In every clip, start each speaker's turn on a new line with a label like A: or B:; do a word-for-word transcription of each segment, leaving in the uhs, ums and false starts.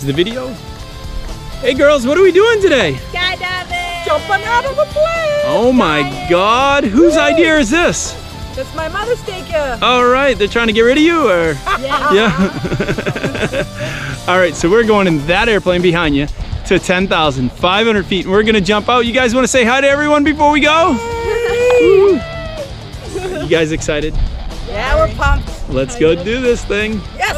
A: to the video. Hey girls, what are we doing today?
B: Skydiving! Jumping out of a plane!
A: Oh my God, whose idea is this?
B: That's my mother's taker.
A: All right, they're trying to get rid of you, or?
B: Yeah.
A: Yeah. All right, so we're going in that airplane behind you to ten thousand five hundred feet, and we're gonna jump out. You guys wanna say hi to everyone before we go? You guys excited?
B: Yeah, we're pumped.
A: Let's go do this thing.
B: Yes!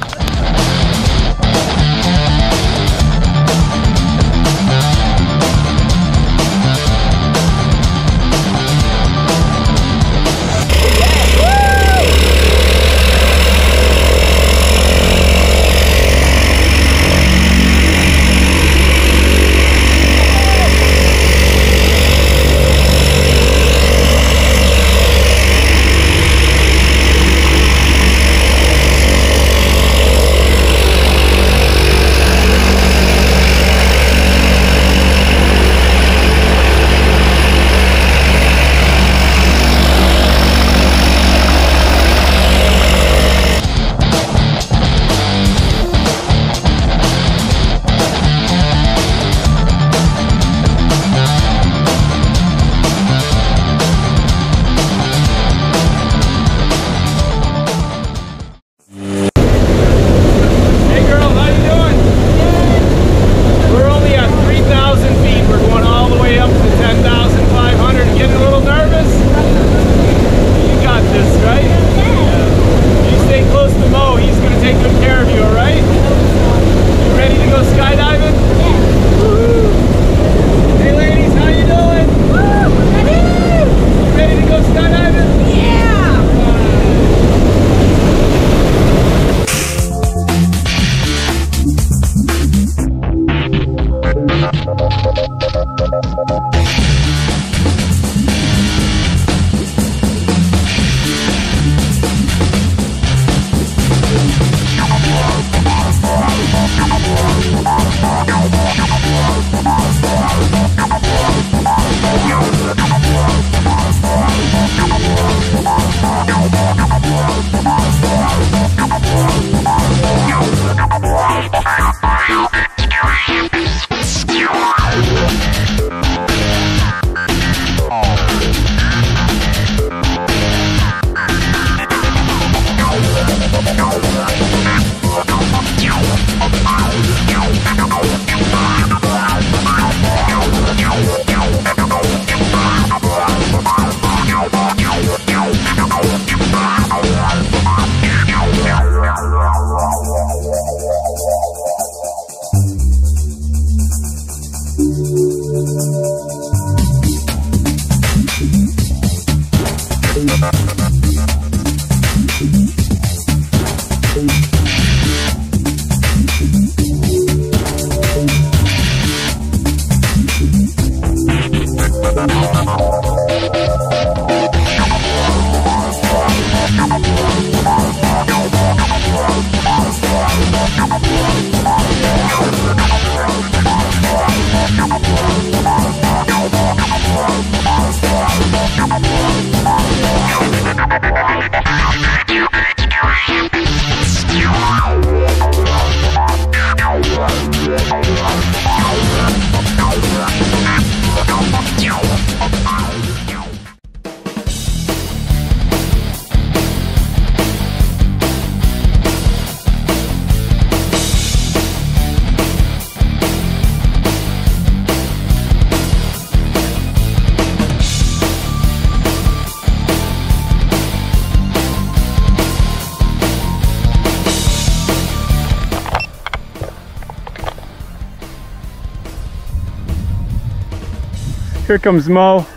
A: Here comes Mo.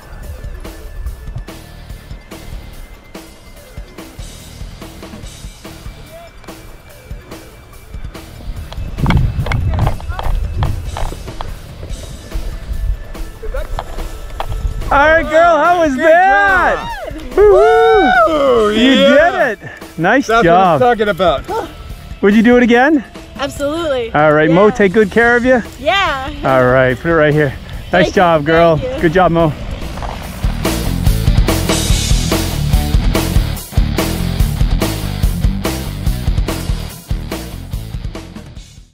A: All right, girl, how was that? Woo-hoo! You
C: Yeah.
A: did it. Nice
C: That's
A: job.
C: what I'm talking about.
A: Would you do it again?
B: Absolutely.
A: All right,
B: Yeah.
A: Mo, take good care of you.
B: Yeah.
A: All right, put it right here. Nice
B: Thank
A: job,
B: you,
A: girl.
B: thank you.
A: Good job, Mo.